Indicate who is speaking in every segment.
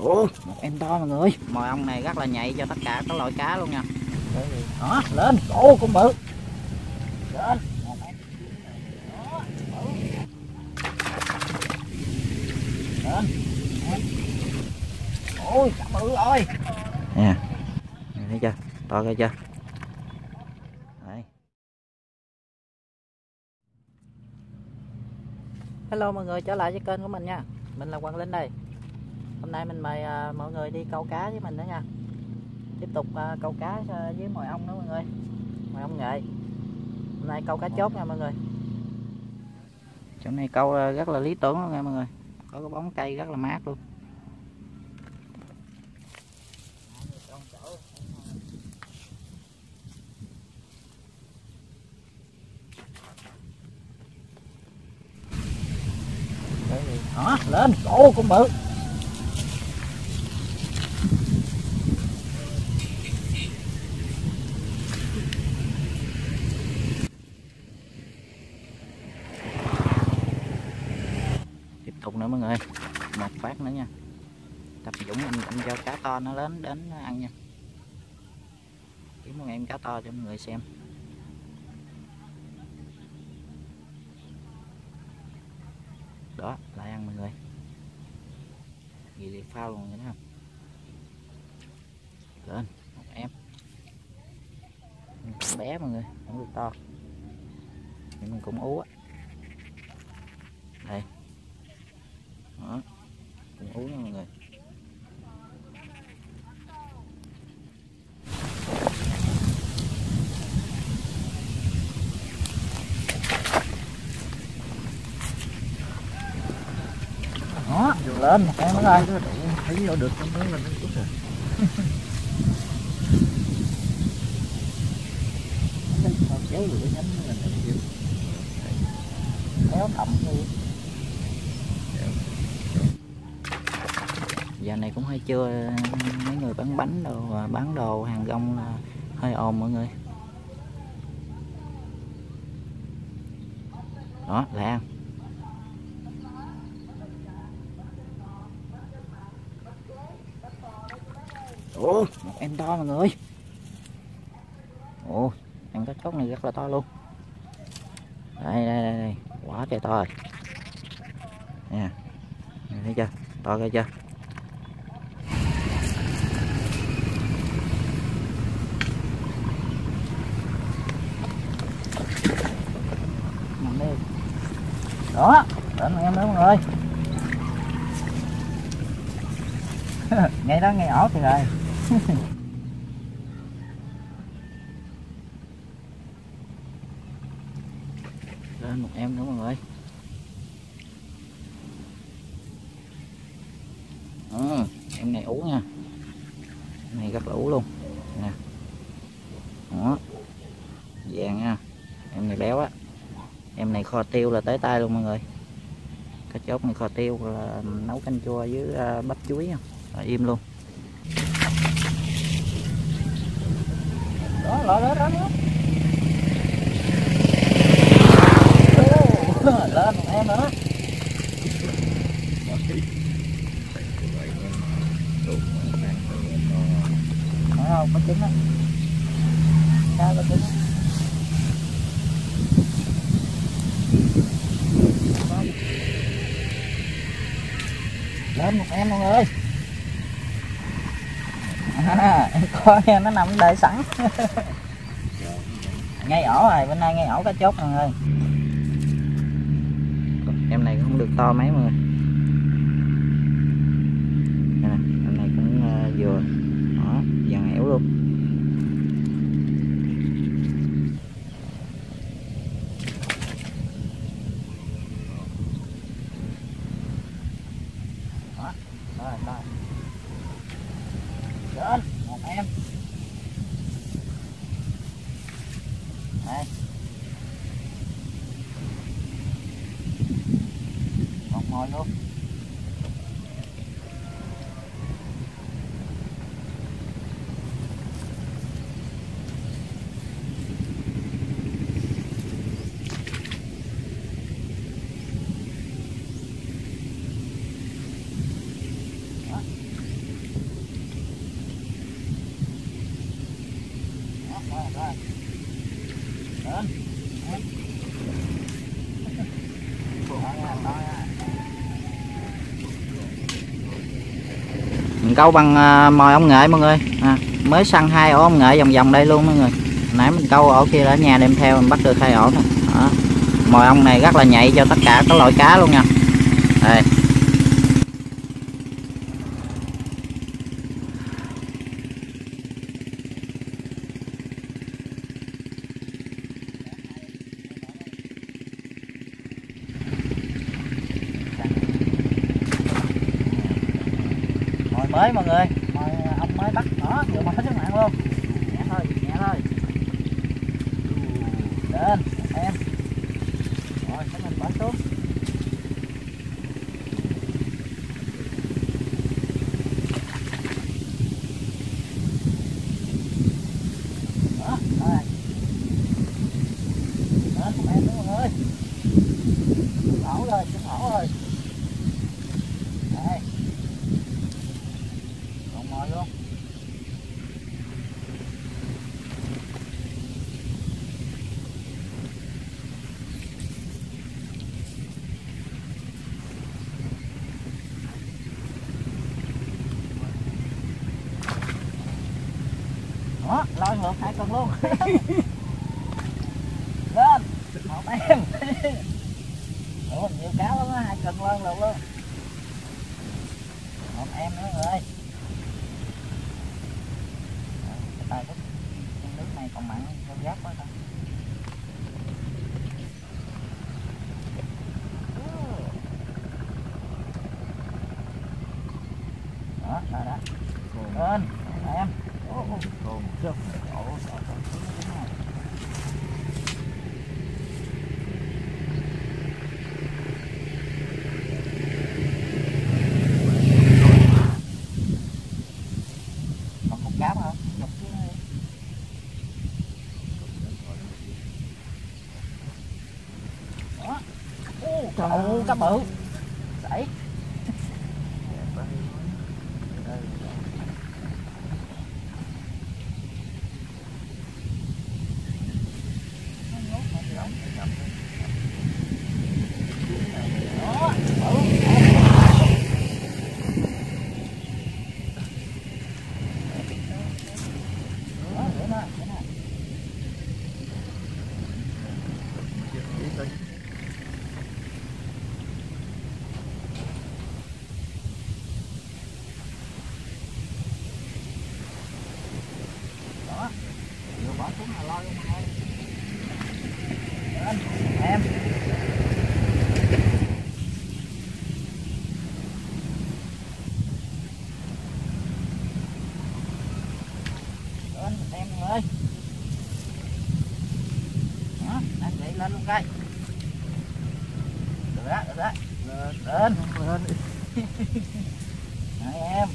Speaker 1: Ủa, một em to mọi người. Mồi ong này rất là nhạy cho tất cả các loại cá luôn nha. Đó, lên, ô con bự. Lên, một em. Đó, bự. Lên, em. Ôi, cá bự rồi. Nè, thấy chưa? To ghê chưa? Đấy. Hello mọi người, trở lại với kênh của mình nha. Mình là Quang Linh đây. Hôm nay mình mời mọi người đi câu cá với mình nữa nha. Tiếp tục câu cá với mồi ong đó mọi người. Mồi ong nghệ. Hôm nay câu cá chốt nha mọi người. Chỗ này câu rất là lý tưởng luôn nha mọi người. Có cái bóng cây rất là mát luôn. Đó, lên, ô con bự. Tiếp tục nữa mọi người, một phát nữa nha. Tập Dũng anh cho cá to nó đến ăn nha. Kiếm một em cá to cho mọi người xem. Đó, lại ăn mọi người. Ghi liệt phao luôn vậy đó không? Lên, một em. Cũng bé mọi người, không được to. Nhưng mình cũng ú á. Đây. Đó. Cũng ú nha mọi người. Đó, lên một em nữa rồi.
Speaker 2: Thấy vô được trong đó là nó tốt rồi.
Speaker 1: Kéo được cái nhánh là kêu kéo thậm luôn. Giờ này cũng hơi trưa, mấy người bán bánh đồ và bán đồ hàng rong là hơi ồn mọi người. Đó, lại ăn. Ồ, một em to mọi người. Ồ, em cá chốt này rất là to luôn. Đây, quá trời to rồi. Nè, thấy chưa? To ghê chưa? Nằm đi. Đó, đến em đó mọi người. Ngay đó, ngay ổ thì rồi. Lên một em nữa mọi người. Em này ú nha. Em này rất là ú luôn nè. Đó, vàng nha. Em này béo á. Em này kho tiêu là tới tay luôn mọi người. Cá chốt này kho tiêu là nấu canh chua với bắp chuối im luôn. Đó, đó. Lên một em nữa. Thấy không, có trứng á. Cá có trứng á. Lên một em mọi người. Em coi nó nằm đợi sẵn. Ngay ổ rồi, bên đây ngay ổ cá chốt mọi người. Em này không được to mấy mọi người. Em này cũng vừa. Đó, vàng ẻo luôn. Đó, rồi. Lên, một em. Đây. Một mồi luôn. Đó. Mình câu bằng mồi ong nghệ mọi người. Mới săn 2 ổ ong nghệ vòng vòng đây luôn mọi người. Nãy mình câu ổ kia ở nhà đem theo mình bắt được 2 ổ nè. Mồi ong này rất là nhạy cho tất cả các loại cá luôn nha. Đây. Mồi mới mọi người, mồi ong mới bắt, đó vừa mồi trước mạng luôn. Nhẹ thôi, nhẹ thôi. Lên em. Rồi cái mình bỏ xuống. Đó, rồi. Lên cùng em nữa mọi người. Ổ rồi, chung ổ rồi. Đây. Còn mồi luôn. Đó, lôi ngược 2 con luôn. Lên, một em. Ủa, nhiều cá lắm á, 2 cần lên luôn luôn. Một em nữa rồi. Cái tay đứt, cái nước này còn mặn, con giáp quá ta. Đó, rồi đó. Lên, em. Còn cục cá không? Chụp chứ. Đó. Trời ơi, cá bự. Sảy. Đó, vừa bỏ xuống là lôi luôn mọi người. Lên, em. Lên, em mọi người. Đó, anh chị lên luôn coi. Được đó, được đó. Lên, lên. Đấy em.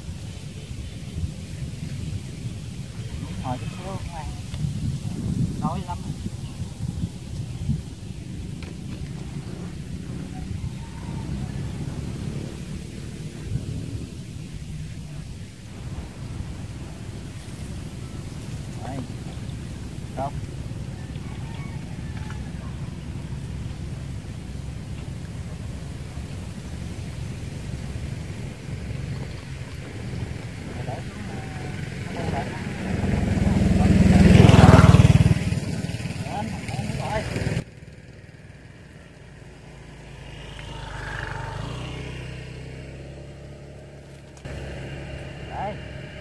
Speaker 1: Ngồi chút xíu ngoan. Đói lắm. Rồi. Đâu? Đây.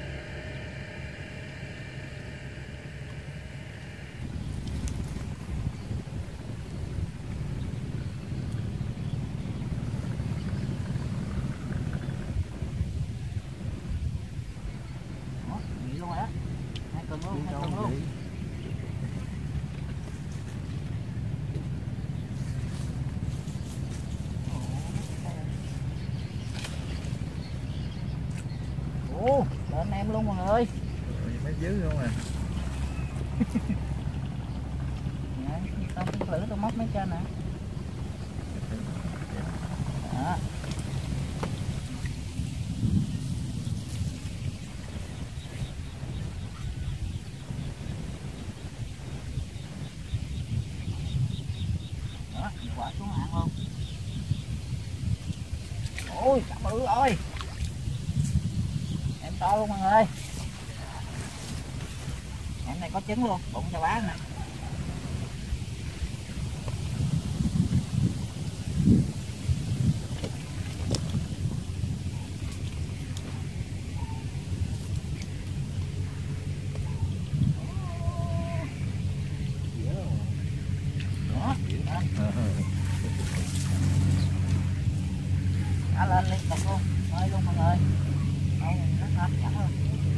Speaker 1: Đó, nghỉ luôn rồi đó. 2 tuần luôn, 2 tuần luôn. Ồ, lên em luôn mọi người.
Speaker 2: Mấy dứ không à.
Speaker 1: Tao cũng thử tao móc mấy trên nè. Đó. Ôi cá bự ơi, em to luôn mọi người. Em này có trứng luôn, bụng cho bá nè. Cá lên liên tục luôn, ơi luôn mọi người. Đâu rất hấp dẫn luôn.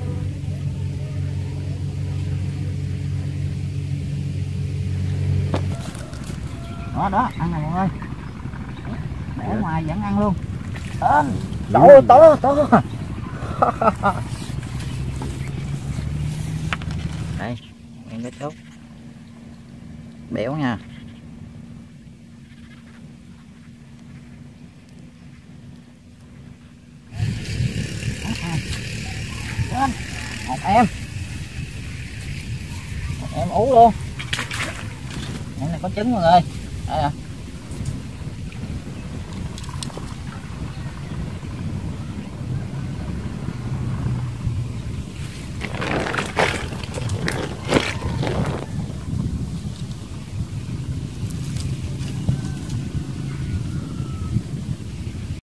Speaker 1: Đó đó, ăn này mọi người. Để ở ngoài vẫn ăn luôn. Lên. To. Đây, em cái chốt. Béo nha. Lên. Một em ú luôn. Em này có trứng mọi người. Đây nè.